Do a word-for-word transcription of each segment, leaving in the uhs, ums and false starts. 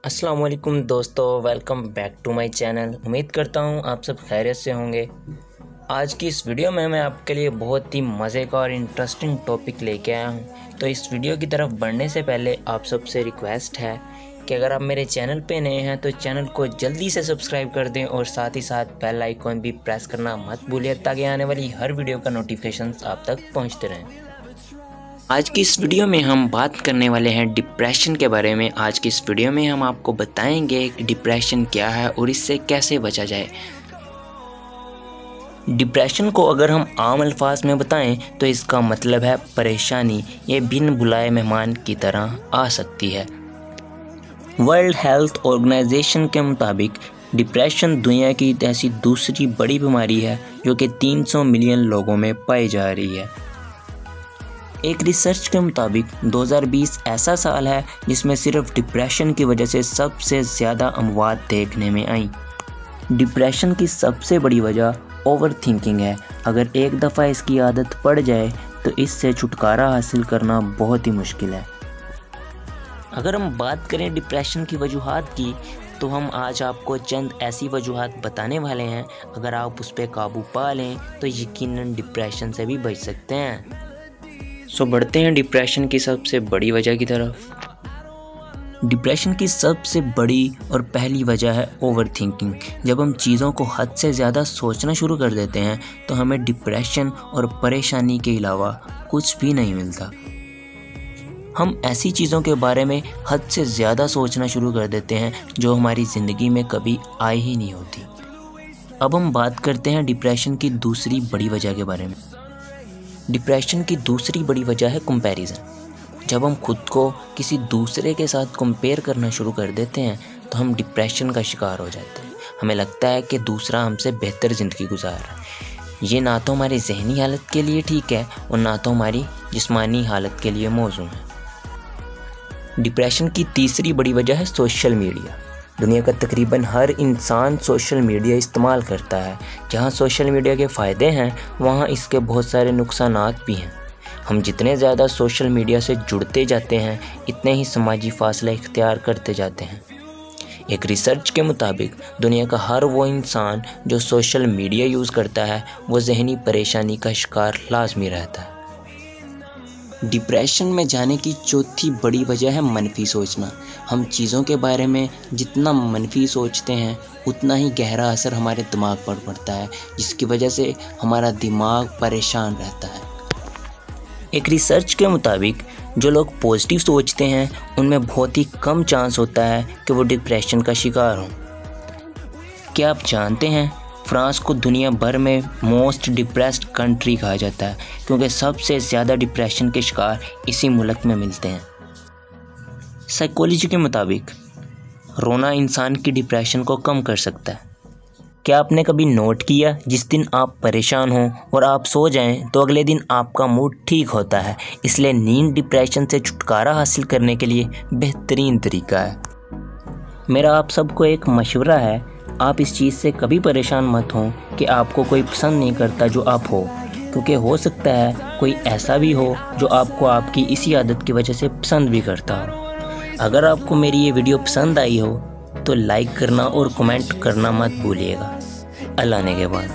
अस्सलाम वालेकुम दोस्तों, welcome back to my channel. उम्मीद करता हूँ आप सब खैरियत से होंगे। आज की इस वीडियो में मैं आपके लिए बहुत ही मज़े का और इंटरेस्टिंग टॉपिक लेके आया हूँ। तो इस वीडियो की तरफ बढ़ने से पहले आप सबसे रिक्वेस्ट है कि अगर आप मेरे चैनल पे नए हैं तो चैनल को जल्दी से सब्सक्राइब कर दें और साथ ही साथ बेल आइकॉन भी प्रेस करना मत भूलिए ताकि आने वाली हर वीडियो का नोटिफिकेशन आप तक पहुँचते रहें। आज की इस वीडियो में हम बात करने वाले हैं डिप्रेशन के बारे में। आज की इस वीडियो में हम आपको बताएंगे कि डिप्रेशन क्या है और इससे कैसे बचा जाए। डिप्रेशन को अगर हम आम अल्फाज में बताएं तो इसका मतलब है परेशानी। ये बिन बुलाए मेहमान की तरह आ सकती है। वर्ल्ड हेल्थ ऑर्गेनाइजेशन के मुताबिक डिप्रेशन दुनिया की ऐसी दूसरी बड़ी बीमारी है जो कि तीन सौ मिलियन लोगों में पाई जा रही है। एक रिसर्च के मुताबिक दो हज़ार बीस ऐसा साल है जिसमें सिर्फ डिप्रेशन की वजह से सबसे ज़्यादा अमवात देखने में आई। डिप्रेशन की सबसे बड़ी वजह ओवर थिंकिंग है। अगर एक दफ़ा इसकी आदत पड़ जाए तो इससे छुटकारा हासिल करना बहुत ही मुश्किल है। अगर हम बात करें डिप्रेशन की वजूहात की तो हम आज आपको चंद ऐसी वजूहात बताने वाले हैं। अगर आप उस पर काबू पा लें तो यकीनन डिप्रेशन से भी बच सकते हैं। सो बढ़ते हैं डिप्रेशन की सबसे बड़ी वजह की तरफ। डिप्रेशन की सबसे बड़ी और पहली वजह है ओवर थिंकिंग। जब हम चीज़ों को हद से ज़्यादा सोचना शुरू कर देते हैं तो हमें डिप्रेशन और परेशानी के अलावा कुछ भी नहीं मिलता। हम ऐसी चीज़ों के बारे में हद से ज़्यादा सोचना शुरू कर देते हैं जो हमारी ज़िंदगी में कभी आई ही नहीं होती। अब हम बात करते हैं डिप्रेशन की दूसरी बड़ी वजह के बारे में। डिप्रेशन की दूसरी बड़ी वजह है कंपैरिजन। जब हम खुद को किसी दूसरे के साथ कंपेयर करना शुरू कर देते हैं तो हम डिप्रेशन का शिकार हो जाते हैं। हमें लगता है कि दूसरा हमसे बेहतर ज़िंदगी गुजार रहा है। ये ना तो हमारी जहनी हालत के लिए ठीक है और ना तो हमारी जिस्मानी हालत के लिए मौजूद है। डिप्रेशन की तीसरी बड़ी वजह है सोशल मीडिया। दुनिया का तकरीबन हर इंसान सोशल मीडिया इस्तेमाल करता है। जहाँ सोशल मीडिया के फ़ायदे हैं वहाँ इसके बहुत सारे नुकसानात भी हैं। हम जितने ज़्यादा सोशल मीडिया से जुड़ते जाते हैं इतने ही समाजी फासला इख्तियार करते जाते हैं। एक रिसर्च के मुताबिक दुनिया का हर वो इंसान जो सोशल मीडिया यूज़ करता है वो जहनी परेशानी का शिकार लाजमी रहता है। डिप्रेशन में जाने की चौथी बड़ी वजह है मनफी सोचना। हम चीज़ों के बारे में जितना मनफी सोचते हैं उतना ही गहरा असर हमारे दिमाग पर पड़ता है, जिसकी वजह से हमारा दिमाग परेशान रहता है। एक रिसर्च के मुताबिक जो लोग पॉजिटिव सोचते हैं उनमें बहुत ही कम चांस होता है कि वो डिप्रेशन का शिकार हों। क्या आप जानते हैं फ्रांस को दुनिया भर में मोस्ट डिप्रेस्ड कंट्री कहा जाता है क्योंकि सबसे ज़्यादा डिप्रेशन के शिकार इसी मुल्क में मिलते हैं। साइकोलॉजी के मुताबिक रोना इंसान की डिप्रेशन को कम कर सकता है। क्या आपने कभी नोट किया जिस दिन आप परेशान हों और आप सो जाएं तो अगले दिन आपका मूड ठीक होता है। इसलिए नींद डिप्रेशन से छुटकारा हासिल करने के लिए बेहतरीन तरीका है। मेरा आप सबको एक मशवरा है, आप इस चीज़ से कभी परेशान मत हों कि आपको कोई पसंद नहीं करता जो आप हो, क्योंकि हो सकता है कोई ऐसा भी हो जो आपको आपकी इसी आदत की वजह से पसंद भी करता हो। अगर आपको मेरी ये वीडियो पसंद आई हो तो लाइक करना और कमेंट करना मत भूलिएगा। अल्लाह ने के बाद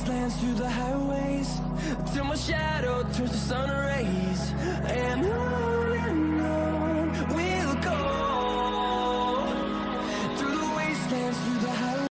through the highways till my shadow turns to sun rays and on.